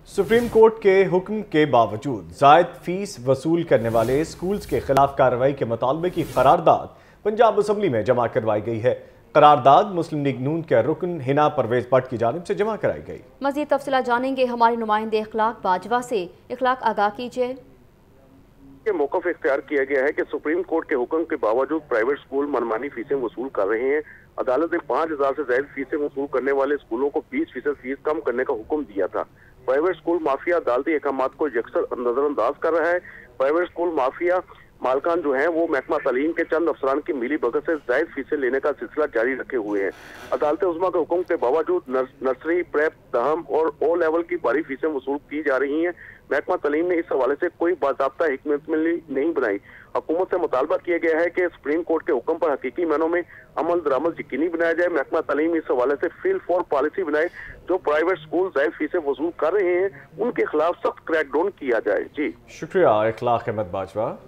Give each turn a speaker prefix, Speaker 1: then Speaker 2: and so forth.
Speaker 1: Supreme court के हुक्म के बावजूद जायद फीस वसूल करने वाले स्कूल्स के खिलाफ कार्रवाई के मुतालबे की करारदाद पंजाब असम्बली में जमा करवाई गई है। करारदाद मुस्लिम लीग नून के रुकन हिना परवेज भट्ट की जानिब से जमा कराई गई।
Speaker 2: मज़ीद तफसीलात जानेंगे हमारे नुमाइंदे इखलाक बाजवा से। इखलाक आगाह कीजिए।
Speaker 3: मौक़िफ़ इख्तियार किया गया है कि सुप्रीम कोर्ट के हुक्म के बावजूद प्राइवेट स्कूल मनमानी फीसें वसूल कर रहे हैं। अदालत ने 5000 से ज्यादा फीसें वसूल करने वाले स्कूलों को 20% फीस कम करने का हुक्म दिया था। प्राइवेट स्कूल माफिया अदालती अहकामात को यकसर नजरअंदाज कर रहा है। प्राइवेट स्कूल माफिया मालकान जो हैं वो महकमा तालीम के चंद अफसरान की मिली भगत से जायद फीसें लेने का सिलसिला जारी रखे हुए हैं। अदालत उज़्मा के हुक्म के बावजूद नर्सरी, प्रेप, दहम और ओ लेवल की बड़ी फीसें वसूल की जा रही हैं। महकमा तालीम ने इस हवाले से कोई बाज़ाब्ता हिकमतअमली नहीं बनाई। हुकूमत से मुतालबा किया गया है कि सुप्रीम कोर्ट के हुक्म पर हकीकी मानों में अमल दरामद यकीनी बनाया जाए। महकमा तालीम इस हवाले से फील फॉर पॉलिसी बनाए। जो प्राइवेट स्कूल जायद फीसें वसूल कर रहे हैं उनके खिलाफ सख्त क्रैकडाउन किया जाए। जी
Speaker 1: शुक्रिया इखलाक अहमद बाजवा।